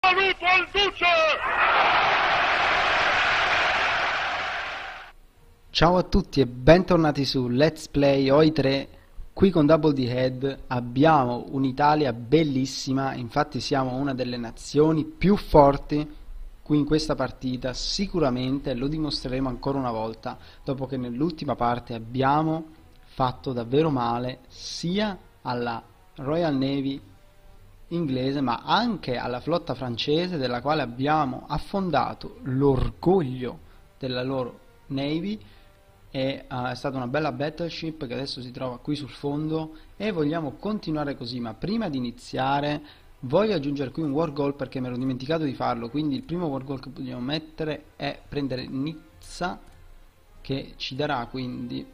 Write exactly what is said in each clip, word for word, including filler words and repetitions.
Saluto al duce! Ciao a tutti e bentornati su Let's Play O I tre. Qui con Double the Head abbiamo un'Italia bellissima, infatti siamo una delle nazioni più forti qui in questa partita, sicuramente lo dimostreremo ancora una volta, dopo che nell'ultima parte abbiamo fatto davvero male sia alla Royal Navy inglese ma anche alla flotta francese, della quale abbiamo affondato l'orgoglio della loro Navy. E, uh, è stata una bella battleship che adesso si trova qui sul fondo e vogliamo continuare così, ma prima di iniziare voglio aggiungere qui un war goal perché mi ero dimenticato di farlo. Quindi il primo war goal che dobbiamo mettere è prendere Nizza, che ci darà quindi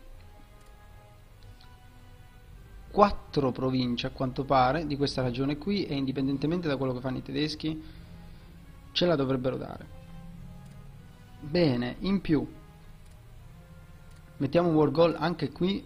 quattro province a quanto pare di questa regione qui, e indipendentemente da quello che fanno i tedeschi ce la dovrebbero dare. Bene, in più mettiamo un war goal anche qui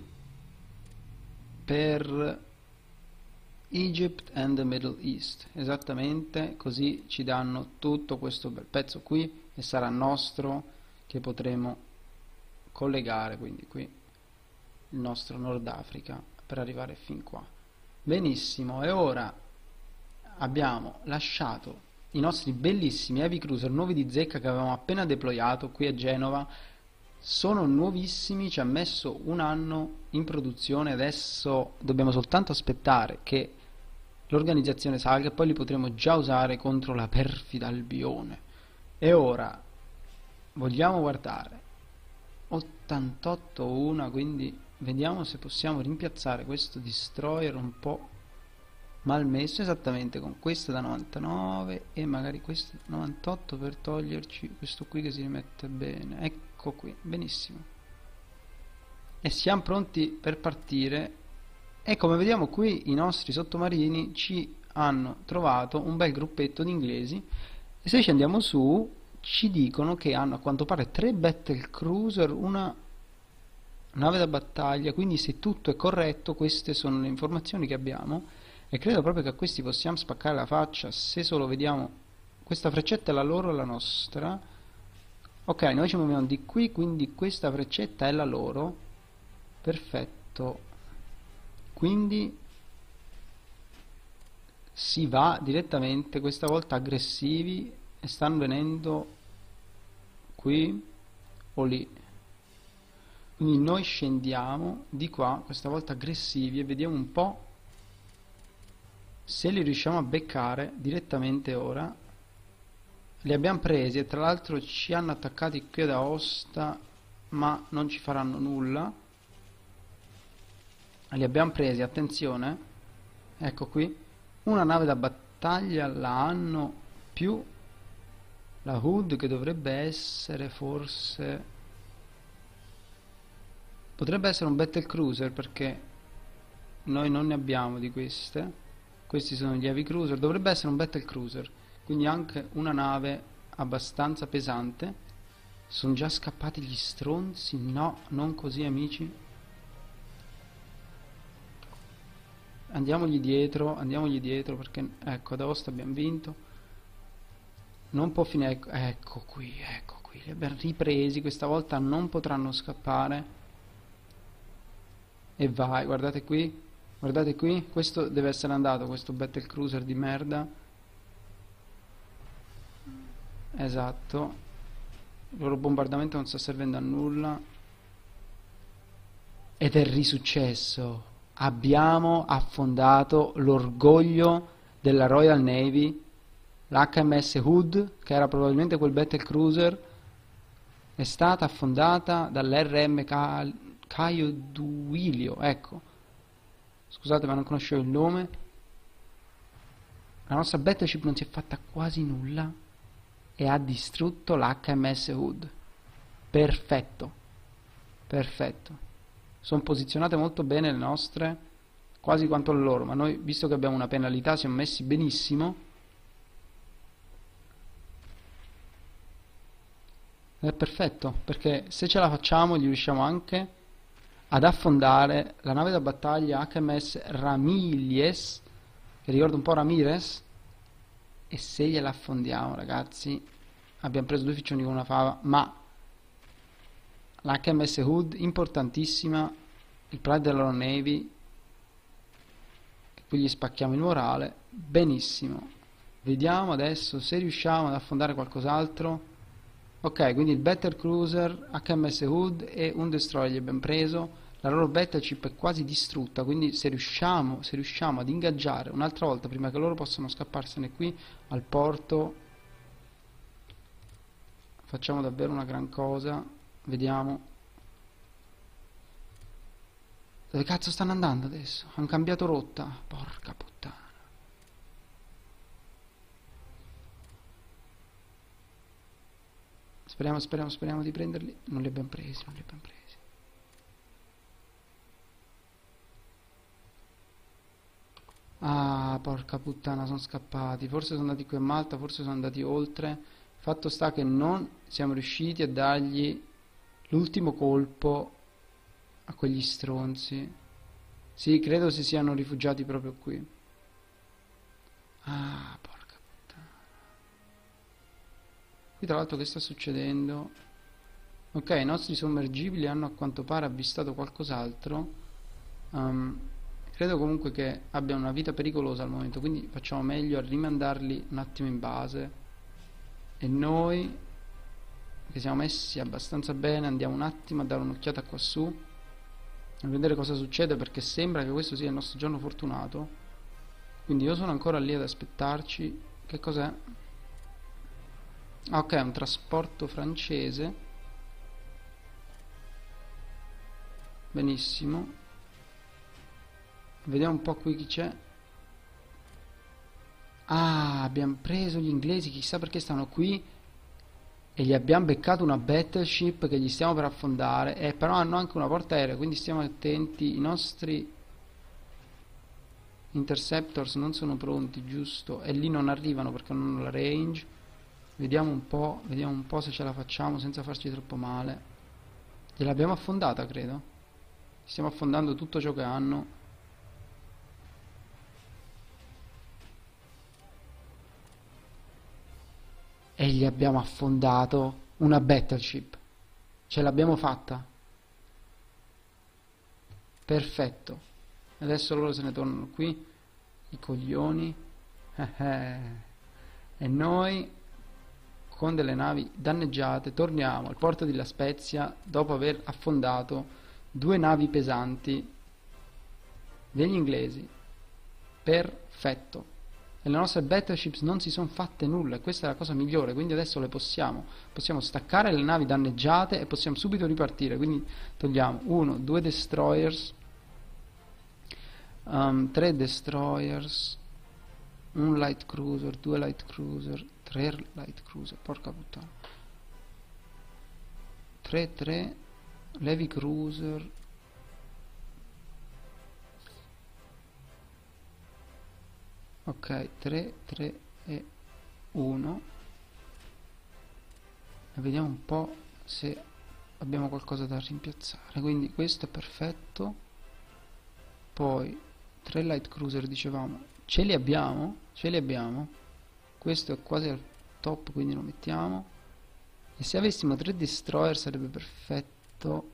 per Egypt and the Middle East, esattamente così ci danno tutto questo bel pezzo qui e sarà nostro, che potremo collegare quindi qui il nostro Nord Africa per arrivare fin qua. Benissimo, e ora abbiamo lasciato i nostri bellissimi heavy cruiser nuovi di zecca che avevamo appena deployato qui a Genova. Sono nuovissimi, ci ha messo un anno in produzione, adesso dobbiamo soltanto aspettare che l'organizzazione salga e poi li potremo già usare contro la perfida Albione. E ora vogliamo guardare ottantotto uno, quindi vediamo se possiamo rimpiazzare questo destroyer un po' malmesso, esattamente con questo da novantanove e magari questo da novantotto per toglierci questo qui che si rimette bene. Ecco qui, benissimo, e siamo pronti per partire. E come vediamo qui i nostri sottomarini ci hanno trovato un bel gruppetto di inglesi, e se ci andiamo su ci dicono che hanno a quanto pare tre battle cruiser, una nave da battaglia, quindi se tutto è corretto queste sono le informazioni che abbiamo. E credo proprio che a questi possiamo spaccare la faccia se solo vediamo questa freccetta è la loro e la nostra. Ok, noi ci muoviamo di qui, quindi questa freccetta è la loro. Perfetto, quindi si va direttamente questa volta aggressivi e stanno venendo qui o lì, quindi noi scendiamo di qua questa volta aggressivi e vediamo un po' se li riusciamo a beccare direttamente. Ora li abbiamo presi e tra l'altro ci hanno attaccati qui ad Aosta, ma non ci faranno nulla. Li abbiamo presi, attenzione, ecco qui una nave da battaglia la hanno, più la Hood che dovrebbe essere forse, potrebbe essere un battle cruiser perché noi non ne abbiamo di queste. Questi sono gli heavy cruiser, dovrebbe essere un battle cruiser, quindi anche una nave abbastanza pesante. Sono già scappati gli stronzi? No, non così amici. Andiamogli dietro, andiamogli dietro perché ecco ad Aosta abbiamo vinto. Non può finire, ecco, ecco qui, ecco qui, li abbiamo ripresi, questa volta non potranno scappare. E vai, guardate qui. Guardate qui, questo deve essere andato, questo battle cruiser di merda. Esatto, il loro bombardamento non sta servendo a nulla. Ed è risuccesso, abbiamo affondato l'orgoglio della Royal Navy, l'H M S Hood, che era probabilmente quel battle cruiser, è stata affondata dall'R M Caio Duilio, ecco. Scusate ma non conoscevo il nome. La nostra battleship non si è fatta quasi nulla e ha distrutto l'H M S Hood. Perfetto, perfetto, sono posizionate molto bene le nostre, quasi quanto le loro, ma noi, visto che abbiamo una penalità, siamo messi benissimo. È perfetto, perché se ce la facciamo gli riusciamo anche ad affondare la nave da battaglia H M S Ramillies, che ricorda un po' Ramirez, e se gliela affondiamo, ragazzi, abbiamo preso due ficcioni con una fava, ma l'H M S Hood, importantissima, il Pride della Royal Navy, e qui gli spacchiamo il morale, benissimo. Vediamo adesso se riusciamo ad affondare qualcos'altro. Ok, quindi il Battle Cruiser, H M S Hood e un destroyer gli abbiamo preso. La loro battleship è quasi distrutta, quindi se riusciamo, se riusciamo ad ingaggiare un'altra volta prima che loro possano scapparsene qui al porto, facciamo davvero una gran cosa. Vediamo dove cazzo stanno andando adesso. Hanno cambiato rotta, porca puttana. Speriamo, speriamo, speriamo di prenderli. Non li abbiamo presi, non li abbiamo presi. Ah, porca puttana, sono scappati. Forse sono andati qui a Malta, forse sono andati oltre. Fatto sta che non siamo riusciti a dargli l'ultimo colpo a quegli stronzi. Sì, credo si siano rifugiati proprio qui. Ah, porca puttana. Qui tra l'altro che sta succedendo? Ok, i nostri sommergibili hanno a quanto pare avvistato qualcos'altro. Um, credo comunque che abbiano una vita pericolosa al momento, quindi facciamo meglio a rimandarli un attimo in base. E noi, che siamo messi abbastanza bene, andiamo un attimo a dare un'occhiata qua su, a vedere cosa succede, perché sembra che questo sia il nostro giorno fortunato. Quindi io sono ancora lì ad aspettarci. Che cos'è? Ah, ok, è un trasporto francese. Benissimo. Vediamo un po' qui chi c'è. Ah, abbiamo preso gli inglesi, chissà perché stanno qui, e gli abbiamo beccato una battleship che gli stiamo per affondare, e però hanno anche una porta aerea, quindi stiamo attenti. I nostri interceptors non sono pronti, giusto, e lì non arrivano perché non hanno la range. Vediamo un po', vediamo un po' se ce la facciamo senza farci troppo male. Gliel'abbiamo affondata, credo. Stiamo affondando tutto ciò che hanno. E gli abbiamo affondato una battleship. Ce l'abbiamo fatta. Perfetto. Adesso loro se ne tornano qui, i coglioni. E noi, con delle navi danneggiate, torniamo al porto di La Spezia dopo aver affondato due navi pesanti degli inglesi. Perfetto. E le nostre battleships non si sono fatte nulla, e questa è la cosa migliore. Quindi adesso le possiamo possiamo staccare le navi danneggiate e possiamo subito ripartire. Quindi togliamo uno, due destroyers, um, tre destroyers, un light cruiser, due light cruiser, tre light cruiser, porca puttana, tre, tre heavy cruiser, ok, tre, tre e uno. E vediamo un po' se abbiamo qualcosa da rimpiazzare. Quindi questo è perfetto. Poi tre light cruiser, dicevamo, ce li abbiamo, ce li abbiamo. Questo è quasi al top, quindi lo mettiamo. E se avessimo tre destroyer sarebbe perfetto.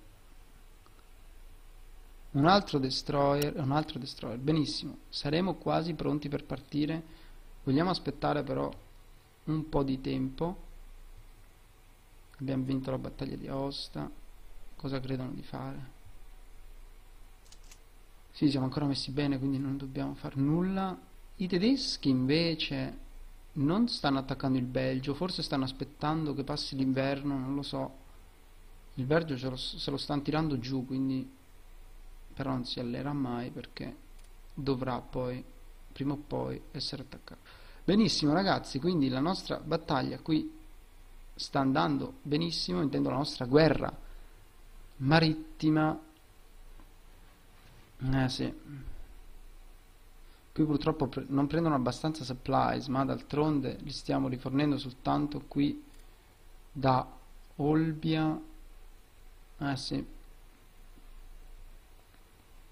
Un altro destroyer, un altro destroyer, benissimo, saremo quasi pronti per partire. Vogliamo aspettare però un po' di tempo. Abbiamo vinto la battaglia di Aosta. Cosa credono di fare? Sì, siamo ancora messi bene, quindi non dobbiamo fare nulla. I tedeschi invece non stanno attaccando il Belgio, forse stanno aspettando che passi l'inverno, non lo so. Il Belgio ce lo, se lo stanno tirando giù, quindi però non si allerà mai, perché dovrà poi, prima o poi, essere attaccato. Benissimo ragazzi, quindi la nostra battaglia qui sta andando benissimo, intendo la nostra guerra marittima. Eh sì, qui purtroppo pre non prendono abbastanza supplies, ma d'altronde li stiamo rifornendo soltanto qui da Olbia. Eh sì,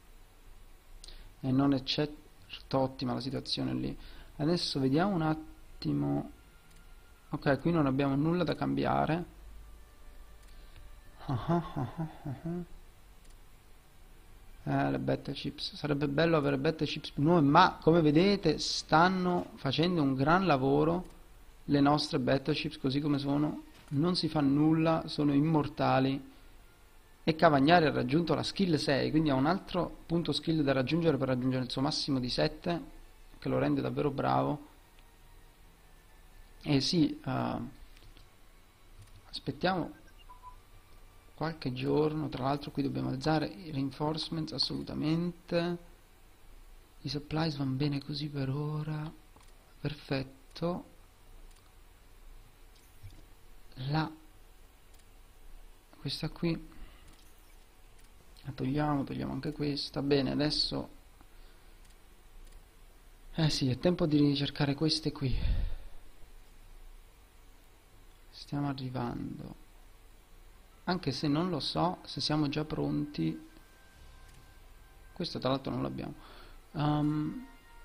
e non è certo ottima la situazione lì. Adesso vediamo un attimo. attimo. Ok, qui non abbiamo nulla da cambiare. Ah, ah, ah, ah, ah. Eh, le battleships, sarebbe bello avere battleships nuove, ma come vedete stanno facendo un gran lavoro le nostre battleships così come sono, non si fa nulla, sono immortali. E Cavagnari ha raggiunto la skill sei, quindi ha un altro punto skill da raggiungere per raggiungere il suo massimo di sette, che lo rende davvero bravo. E sì, uh, aspettiamo qualche giorno, tra l'altro qui dobbiamo alzare i reinforcements assolutamente. I supplies vanno bene così per ora, perfetto. La questa qui la togliamo, togliamo anche questa. Bene, adesso eh sì, è tempo di ricercare queste qui. Stiamo arrivando, anche se non lo so se siamo già pronti. Questo tra l'altro non l'abbiamo. Um,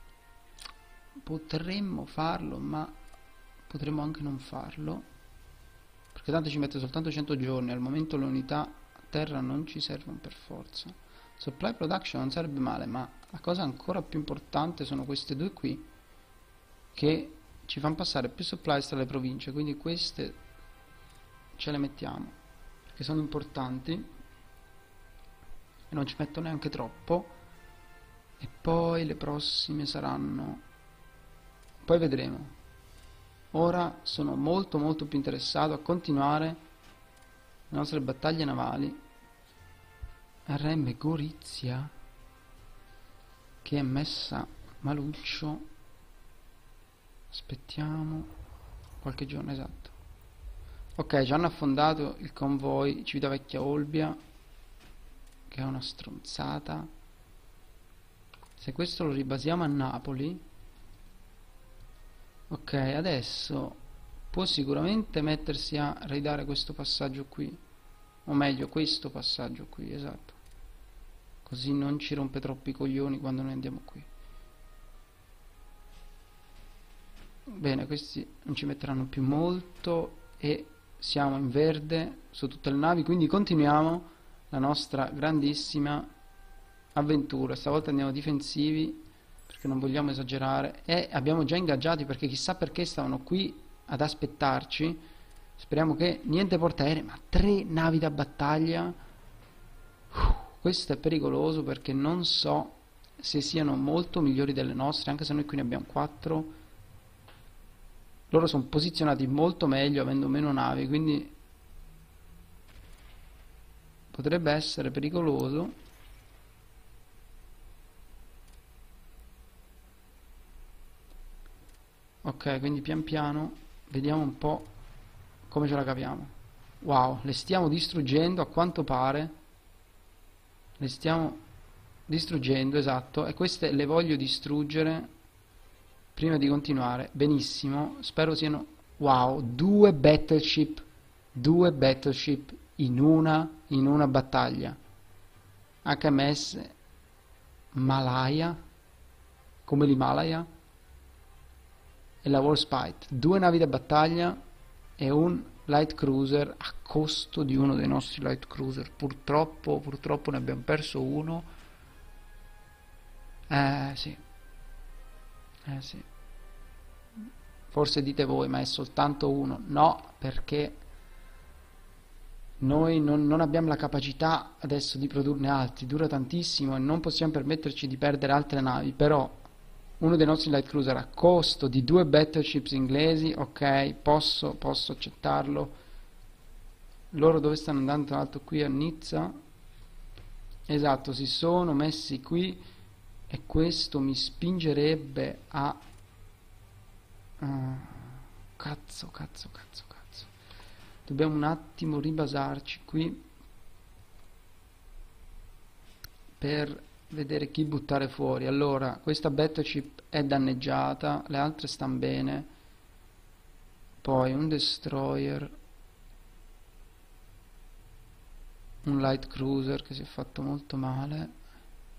potremmo farlo, ma potremmo anche non farlo, perché tanto ci mette soltanto cento giorni. Al momento le unità a terra non ci servono per forza. Supply production non sarebbe male, ma la cosa ancora più importante sono queste due qui, che ci fanno passare più supplies tra le province, quindi queste ce le mettiamo perché sono importanti e non ci metto neanche troppo. E poi le prossime saranno, poi vedremo. Ora sono molto molto più interessato a continuare le nostre battaglie navali. R M Gorizia, che è messa maluccio. Aspettiamo qualche giorno, esatto. Ok, ci hanno affondato il convoy Civitavecchia Olbia, che è una stronzata. Se questo lo ribasiamo a Napoli, ok, adesso può sicuramente mettersi a raidare questo passaggio qui, o meglio questo passaggio qui, esatto, così non ci rompe troppo i coglioni quando noi andiamo qui. Bene, questi non ci metteranno più molto e siamo in verde su tutte le navi, quindi continuiamo la nostra grandissima avventura. Stavolta andiamo difensivi perché non vogliamo esagerare, e abbiamo già ingaggiati perché chissà perché stavano qui ad aspettarci. Speriamo che niente portaerei, ma tre navi da battaglia. Uf, questo è pericoloso perché non so se siano molto migliori delle nostre, anche se noi qui ne abbiamo quattro. Loro sono posizionati molto meglio avendo meno navi, quindi potrebbe essere pericoloso. Ok, quindi pian piano vediamo un po' come ce la capiamo. Wow, le stiamo distruggendo a quanto pare. Le stiamo distruggendo, esatto, e queste le voglio distruggere prima di continuare. Benissimo, spero siano... Wow, due battleship, due battleship in una, in una battaglia. H M S Malaya, come l'Himalaya, e la Warspite. Due navi da battaglia e un light cruiser a costo di uno dei nostri light cruiser. Purtroppo, purtroppo ne abbiamo perso uno. Eh sì. Eh sì. Forse dite voi, ma è soltanto uno. No, perché noi non, non abbiamo la capacità adesso di produrne altri. Dura tantissimo e non possiamo permetterci di perdere altre navi. Però uno dei nostri light cruiser a costo di due battleships inglesi, ok, posso, posso accettarlo. Loro dove stanno andando? Tra l'altro qui a Nizza. Esatto, si sono messi qui e questo mi spingerebbe a... Uh, cazzo, cazzo, cazzo, cazzo. Dobbiamo un attimo ribasarci qui per vedere chi buttare fuori. Allora, questa battleship è danneggiata, le altre stanno bene. Poi un destroyer, un light cruiser che si è fatto molto male.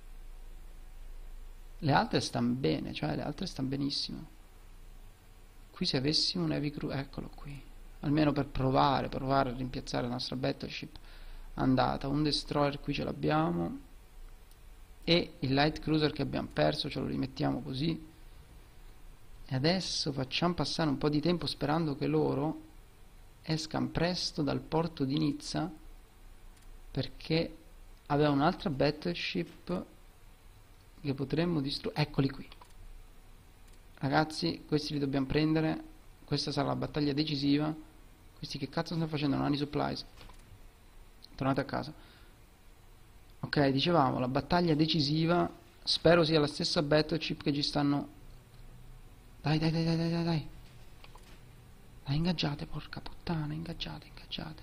Le altre stanno bene, cioè le altre stanno benissimo. Qui se avessimo un heavy cruiser, eccolo qui, almeno per provare, provare a rimpiazzare la nostra battleship andata. Un destroyer qui ce l'abbiamo, e il light cruiser che abbiamo perso ce lo rimettiamo così. E adesso facciamo passare un po' di tempo sperando che loro escano presto dal porto di Nizza, perché aveva un'altra battleship che potremmo distruggere. Eccoli qui, ragazzi, questi li dobbiamo prendere. Questa sarà la battaglia decisiva. Questi che cazzo stanno facendo? Non hanno i supplies. Tornate a casa. Ok, dicevamo, la battaglia decisiva. Spero sia la stessa battleship che ci stanno. Dai, dai, dai, dai, dai, dai, dai. Dai, ingaggiate, porca puttana, ingaggiate, ingaggiate.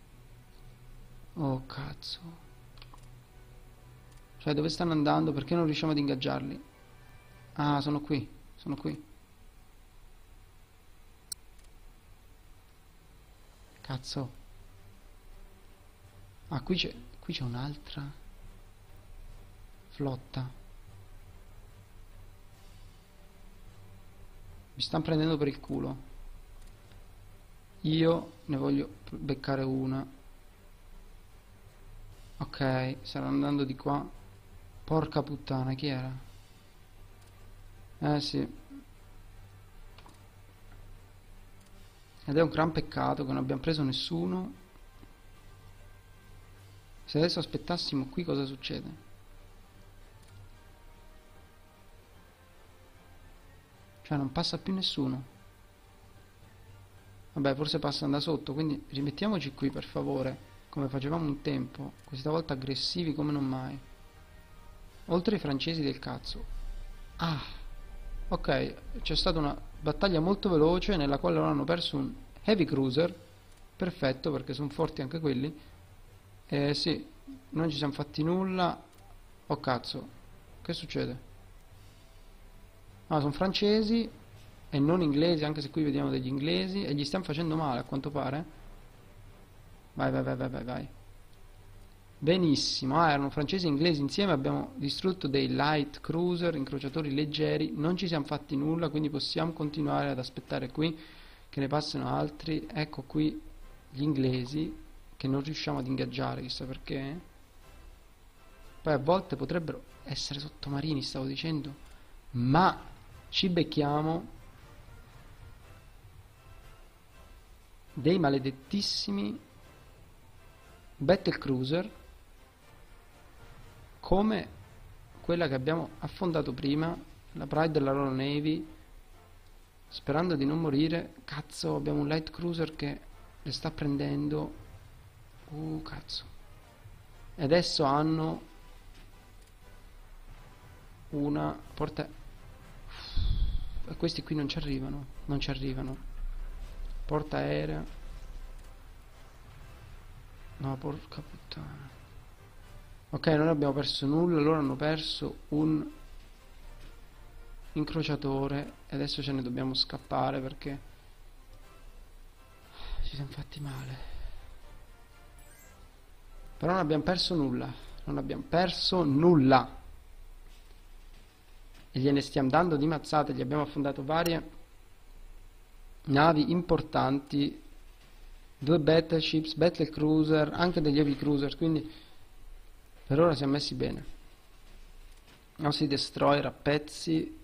Oh, cazzo. Cioè, dove stanno andando? Perché non riusciamo ad ingaggiarli? Ah, sono qui, sono qui. Cazzo. Ah, qui c'è, qui c'è un'altra flotta. Mi stanno prendendo per il culo. Io ne voglio beccare una. Ok, stanno andando di qua. Porca puttana, chi era? Eh sì. Ed è un gran peccato che non abbiamo preso nessuno. Se adesso aspettassimo qui, cosa succede? Cioè non passa più nessuno. Vabbè, forse passano da sotto, quindi rimettiamoci qui per favore, come facevamo un tempo. Questa volta aggressivi come non mai. Oltre ai francesi del cazzo. Ah, ok, c'è stata una battaglia molto veloce nella quale loro hanno perso un heavy cruiser. Perfetto, perché sono forti anche quelli. Eh sì, non ci siamo fatti nulla. Oh cazzo, che succede? Ah, sono francesi e non inglesi, anche se qui vediamo degli inglesi, e gli stiamo facendo male a quanto pare. Vai, vai, vai, vai, vai, vai. Benissimo, ah, erano francesi e inglesi insieme, abbiamo distrutto dei light cruiser, incrociatori leggeri, non ci siamo fatti nulla, quindi possiamo continuare ad aspettare qui che ne passino altri. Ecco qui gli inglesi che non riusciamo ad ingaggiare, chissà perché. Poi a volte potrebbero essere sottomarini, stavo dicendo, ma ci becchiamo dei maledettissimi battle cruiser come quella che abbiamo affondato prima, la Pride della Royal Navy, sperando di non morire. Cazzo, abbiamo un light cruiser che le sta prendendo. Uh, cazzo. E adesso hanno una porta. E questi qui non ci arrivano, non ci arrivano. Porta aerea. No, porca puttana. Ok, non abbiamo perso nulla, loro hanno perso un incrociatore e adesso ce ne dobbiamo scappare perché ci siamo fatti male. Però non abbiamo perso nulla, non abbiamo perso nulla. E gliene stiamo dando di mazzate, gli abbiamo affondato varie navi importanti, due battleships, battle cruiser, anche degli heavy cruiser, quindi per ora siamo messi bene. I nostri destroyer a pezzi.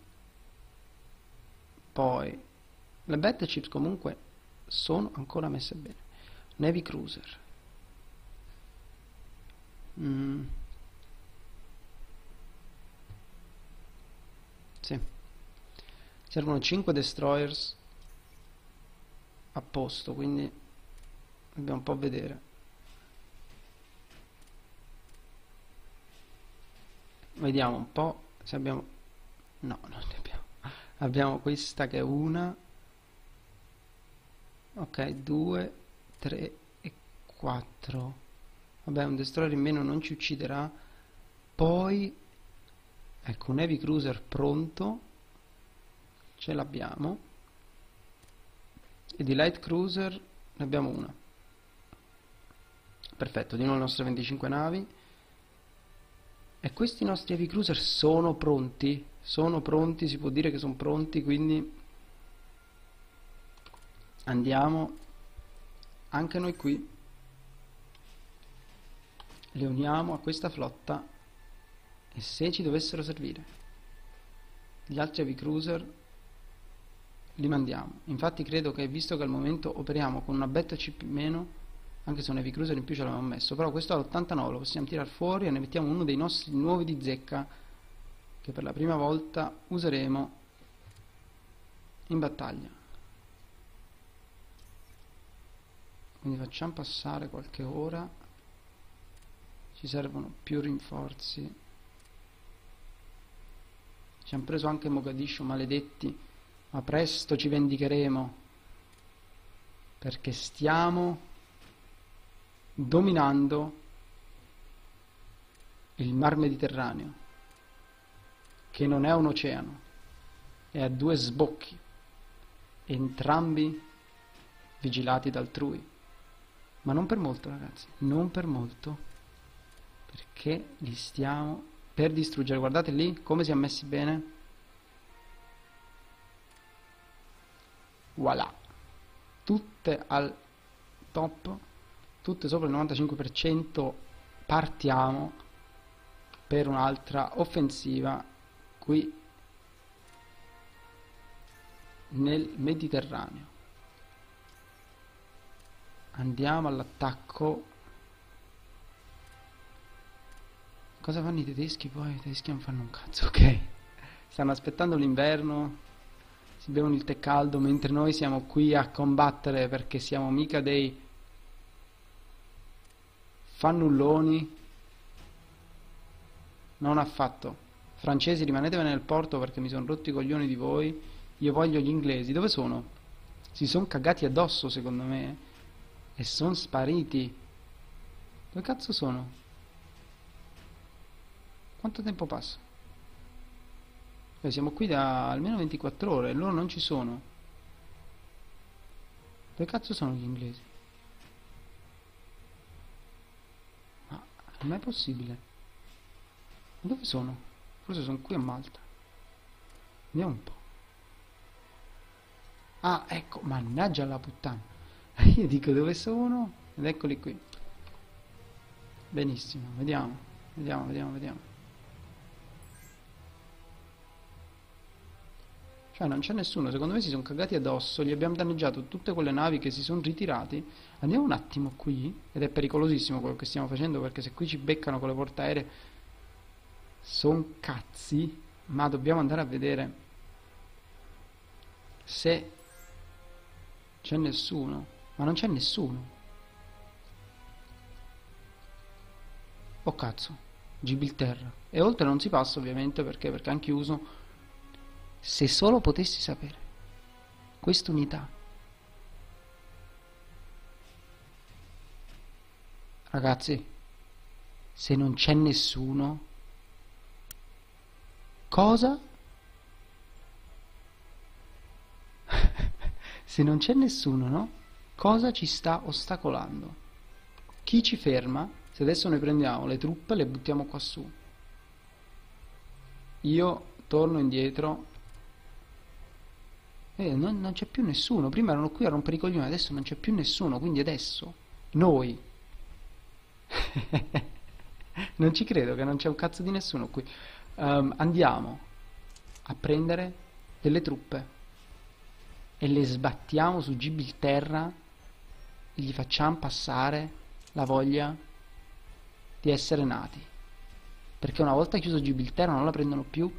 Poi le battleships comunque sono ancora messe bene. Un heavy cruiser. Mm. Sì. Servono cinque destroyers a posto, quindi dobbiamo un po' vedere. Vediamo un po' se abbiamo. No, non ne abbiamo. Abbiamo questa che è una. Ok, due, tre e quattro. Vabbè, un destroyer in meno non ci ucciderà. Poi ecco un heavy cruiser pronto. Ce l'abbiamo. E di light cruiser ne abbiamo una. Perfetto, di nuovo le nostre venticinque navi. E questi nostri heavy cruiser sono pronti, sono pronti, si può dire che sono pronti, quindi Andiamo anche noi qui, le uniamo a questa flotta, e se ci dovessero servire gli altri heavy cruiser li mandiamo. Infatti credo che, visto che al momento operiamo con una battleship in meno, anche se un heavy cruiser in più ce l'avevamo messo, però questo all'ottantanove lo possiamo tirare fuori e ne mettiamo uno dei nostri nuovi di zecca che per la prima volta useremo in battaglia. Quindi facciamo passare qualche ora, ci servono più rinforzi. Ci hanno preso anche Mogadiscio, maledetti, ma presto ci vendicheremo, perché stiamo dominando il Mar Mediterraneo, che non è un oceano, è a due sbocchi, entrambi vigilati da altrui. Ma non per molto, ragazzi, non per molto, perché li stiamo per distruggere. Guardate lì come siamo messi bene. Voilà, tutte al top, tutte sopra il novantacinque per cento. Partiamo per un'altra offensiva qui nel Mediterraneo. Andiamo all'attacco. Cosa fanno i tedeschi poi? I tedeschi non fanno un cazzo, ok. Stanno aspettando l'inverno, si bevono il tè caldo, mentre noi siamo qui a combattere, perché siamo mica dei fannulloni. Non affatto. Francesi, rimanetevene nel porto perché mi sono rotti i coglioni di voi. Io voglio gli inglesi. Dove sono? Si sono cagati addosso, secondo me, e sono spariti. Dove cazzo sono? Quanto tempo passa? Beh, siamo qui da almeno ventiquattro ore e loro non ci sono. Dove cazzo sono gli inglesi? Ma non è possibile. Ma dove sono? Forse sono qui a Malta. Vediamo un po'. Ah, ecco, mannaggia la puttana. Io dico dove sono? Ed eccoli qui. Benissimo, vediamo. Vediamo, vediamo, vediamo. Cioè non c'è nessuno, secondo me si sono cagati addosso, gli abbiamo danneggiato tutte quelle navi che si sono ritirati. Andiamo un attimo qui, ed è pericolosissimo quello che stiamo facendo, perché se qui ci beccano con le portaeree son cazzi. Ma dobbiamo andare a vedere se c'è nessuno. Ma non c'è nessuno. Oh cazzo, Gibilterra. E oltre non si passa ovviamente, perché perché hanno chiuso. Se solo potessi sapere quest'unità, ragazzi, se non c'è nessuno, cosa? Se non c'è nessuno, no? Cosa ci sta ostacolando? Chi ci ferma? Se adesso noi prendiamo le truppe e le buttiamo qua su, io torno indietro. Eh, non, non c'è più nessuno. Prima erano qui a rompere i coglioni, adesso non c'è più nessuno. Quindi adesso noi non ci credo che non c'è un cazzo di nessuno qui. Um, andiamo a prendere delle truppe e le sbattiamo su Gibilterra e gli facciamo passare la voglia di essere nati, perché una volta chiuso Gibilterra non la prendono più.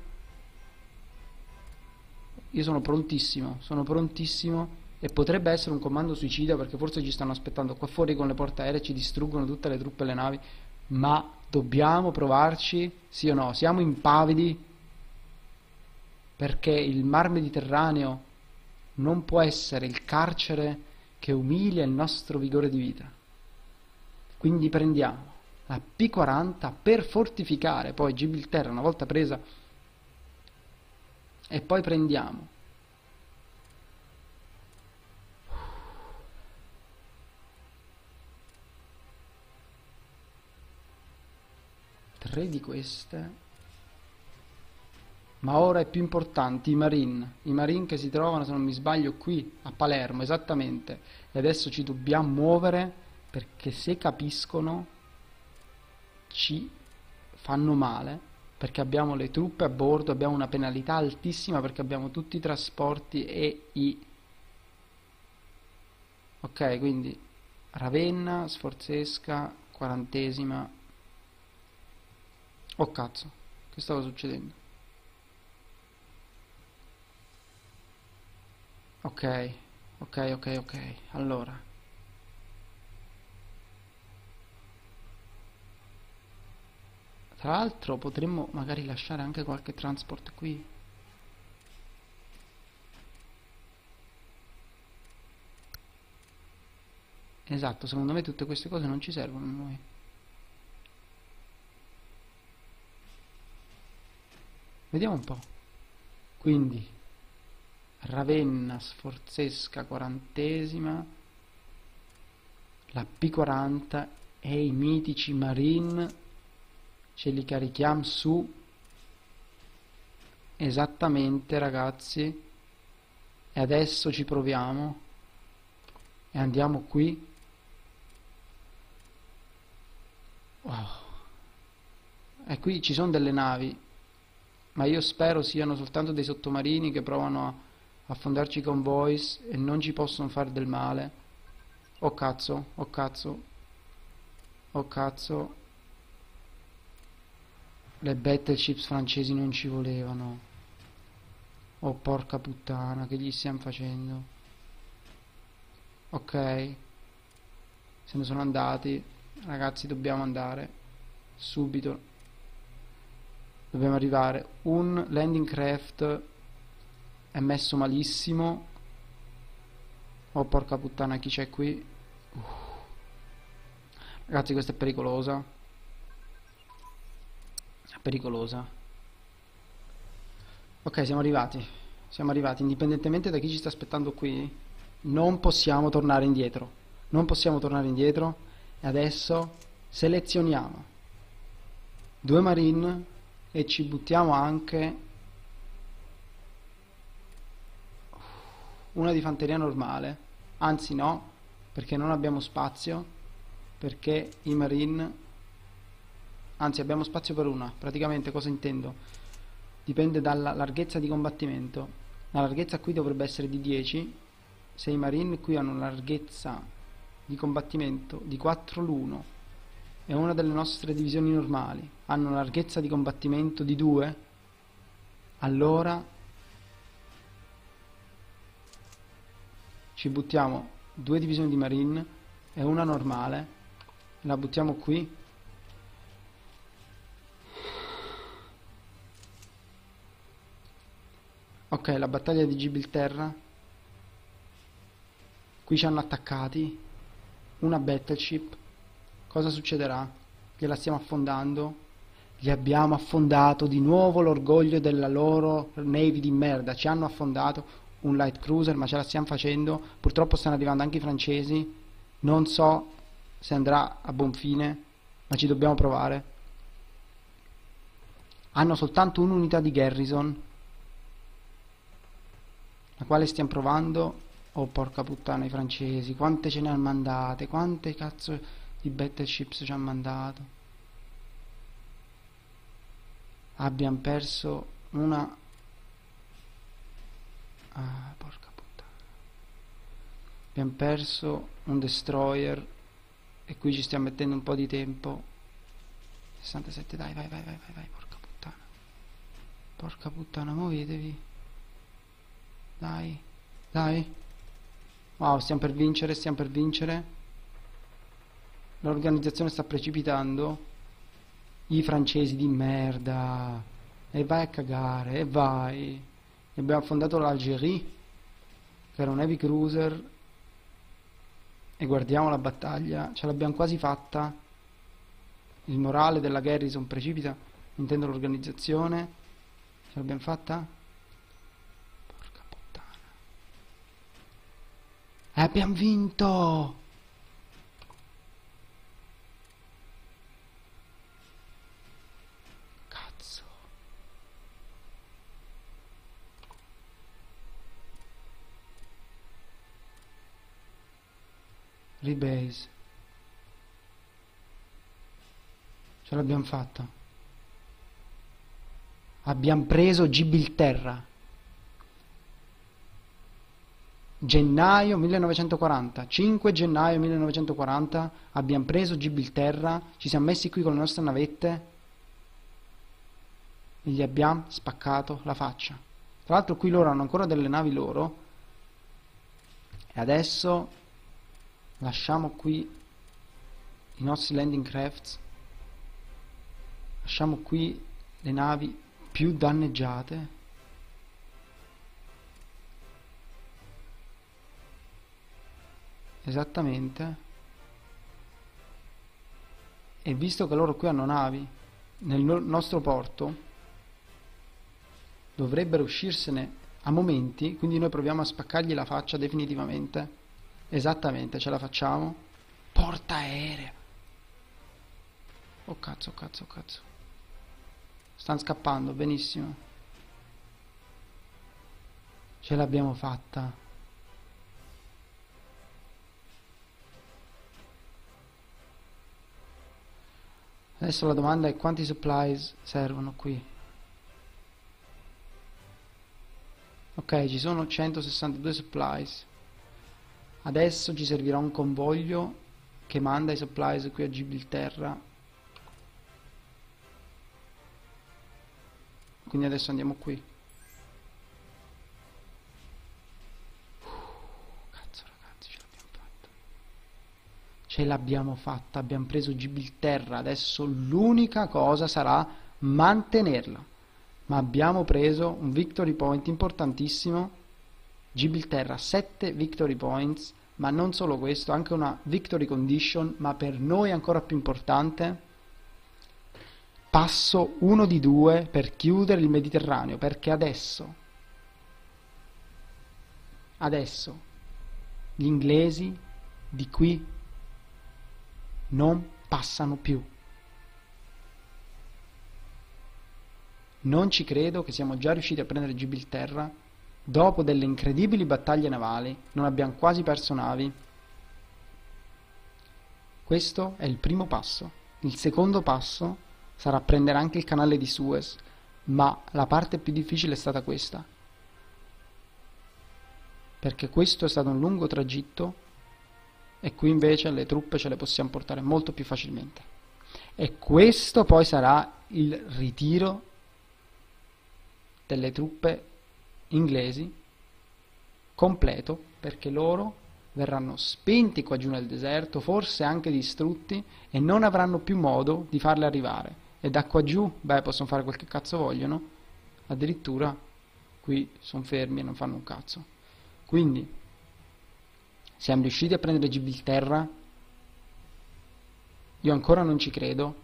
Io sono prontissimo, sono prontissimo, e potrebbe essere un comando suicida, perché forse ci stanno aspettando qua fuori con le portaeree, ci distruggono tutte le truppe e le navi, ma dobbiamo provarci, sì o no? Siamo impavidi, perché il Mar Mediterraneo non può essere il carcere che umilia il nostro vigore di vita. Quindi prendiamo la P quaranta per fortificare poi Gibilterra una volta presa. E poi prendiamo tre di queste Ma ora è più importante i Marine, i Marine che si trovano, se non mi sbaglio, qui a Palermo, esattamente. E adesso ci dobbiamo muovere perché se capiscono ci fanno male, perché abbiamo le truppe a bordo, abbiamo una penalità altissima perché abbiamo tutti i trasporti e i... Ok, quindi Ravenna, Sforzesca, quarantesima. Oh cazzo, che stava succedendo? Ok, ok, ok, ok. Allora, tra l'altro potremmo magari lasciare anche qualche transport qui. Esatto, secondo me tutte queste cose non ci servono a noi. Vediamo un po'. Quindi, Ravenna, Sforzesca, quarantesima, la P quaranta e i mitici Marine ce li carichiamo su esattamente, ragazzi. E adesso ci proviamo e andiamo qui. Wow. E qui ci sono delle navi, ma io spero siano soltanto dei sottomarini che provano a affondarci i convoys e non ci possono fare del male. Oh cazzo, oh cazzo, oh cazzo. Le battleships francesi non ci volevano. Oh porca puttana, che gli stiamo facendo? Ok, se ne sono andati. Ragazzi, dobbiamo andare subito. Dobbiamo arrivare. Un landing craft è messo malissimo. Oh porca puttana, chi c'è qui? Uff. Ragazzi, questa è pericolosa. È pericolosa. Ok, siamo arrivati. Siamo arrivati. Indipendentemente da chi ci sta aspettando qui, non possiamo tornare indietro. Non possiamo tornare indietro. E adesso selezioniamo due marine e ci buttiamo anche una di fanteria normale. Anzi no, perché non abbiamo spazio, perché i marine, anzi abbiamo spazio per una. Praticamente cosa intendo? Dipende dalla larghezza di combattimento. La larghezza qui dovrebbe essere di dieci. Se i marine qui hanno una larghezza di combattimento di quattro l'uno e una delle nostre divisioni normali hanno una larghezza di combattimento di due, allora ci buttiamo due divisioni di marine e una normale, la buttiamo qui. Ok, la battaglia di Gibilterra. Qui ci hanno attaccati una battleship. Cosa succederà? Gliela stiamo affondando. Gli abbiamo affondato di nuovo l'orgoglio della loro navy di merda. Ci hanno affondato un light cruiser, ma ce la stiamo facendo. Purtroppo stanno arrivando anche i francesi. Non so se andrà a buon fine, ma ci dobbiamo provare. Hanno soltanto un'unità di garrison, la quale stiamo provando. Oh porca puttana, i francesi, quante ce ne hanno mandate, quante cazzo di battleships ci hanno mandato. Abbiamo perso una... Ah, porca puttana. Abbiamo perso un destroyer e qui ci stiamo mettendo un po' di tempo. sessantasette, dai, vai, vai, vai, vai, vai, porca puttana. Porca puttana, muovetevi. Dai, dai. Wow, stiamo per vincere, stiamo per vincere. L'organizzazione sta precipitando. I francesi di merda. E vai a cagare, e vai. Abbiamo affondato l'Algérie, che era un heavy cruiser. E guardiamo la battaglia. Ce l'abbiamo quasi fatta. Il morale della garrison precipita. Intendo l'organizzazione. Ce l'abbiamo fatta? E abbiamo vinto! Cazzo. Rebase. Ce l'abbiamo fatta. Abbiamo preso Gibilterra. Gennaio millenovecentoquaranta, cinque gennaio millenovecentoquaranta, abbiamo preso Gibilterra, ci siamo messi qui con le nostre navette e gli abbiamo spaccato la faccia. Tra l'altro qui loro hanno ancora delle navi loro e adesso lasciamo qui i nostri landing crafts, lasciamo qui le navi più danneggiate. Esattamente. E visto che loro qui hanno navi nel no- nostro porto, dovrebbero uscirsene a momenti, quindi noi proviamo a spaccargli la faccia definitivamente. Esattamente, ce la facciamo. Porta aerea. Oh cazzo, oh cazzo, oh cazzo. Stanno scappando, benissimo. Ce l'abbiamo fatta. Adesso la domanda è quanti supplies servono qui. Ok, ci sono centosessantadue supplies. Adesso ci servirà un convoglio che manda i supplies qui a Gibilterra. Quindi adesso andiamo qui. Cazzo ragazzi, ce l'abbiamo fatta. Ce l'abbiamo fatta, abbiamo preso Gibilterra. Adesso l'unica cosa sarà mantenerla. Ma abbiamo preso un victory point importantissimo. Gibilterra, sette victory points, ma non solo questo, anche una victory condition, ma per noi ancora più importante, passo uno di due per chiudere il Mediterraneo, perché adesso, adesso, gli inglesi di qui non passano più. Non ci credo che siamo già riusciti a prendere Gibilterra dopo delle incredibili battaglie navali, non abbiamo quasi perso navi. Questo è il primo passo. Il secondo passo sarà prendere anche il canale di Suez, ma la parte più difficile è stata questa, perché questo è stato un lungo tragitto e qui invece le truppe ce le possiamo portare molto più facilmente. E questo poi sarà il ritiro delle truppe inglesi completo, perché loro verranno spenti qua giù nel deserto, forse anche distrutti, e non avranno più modo di farle arrivare. E da qua giù, beh, possono fare quel che cazzo vogliono, addirittura qui sono fermi e non fanno un cazzo. Quindi siamo riusciti a prendere Gibilterra. Io ancora non ci credo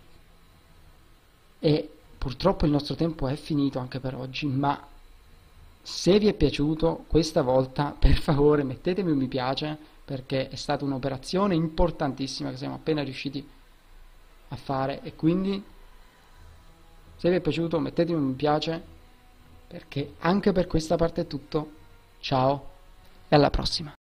e purtroppo il nostro tempo è finito anche per oggi, ma se vi è piaciuto questa volta, per favore mettetemi un mi piace, perché è stata un'operazione importantissima che siamo appena riusciti a fare, e quindi se vi è piaciuto mettetemi un mi piace, perché anche per questa parte è tutto. Ciao e alla prossima.